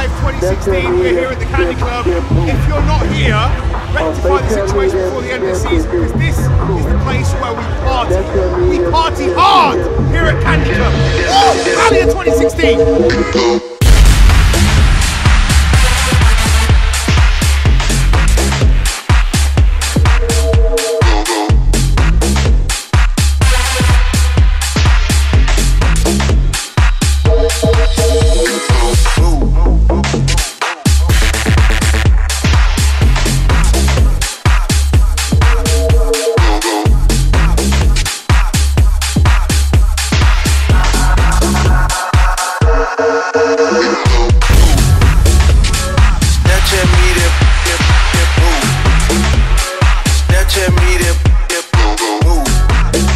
Live 2016, we're here at the Candy Club. If you're not here, rectify the situation before the end of the season, because this is the place where we party. We party hard here at Candy Club. Woo! Malia 2016!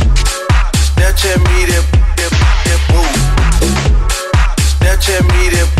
Snapchat me them,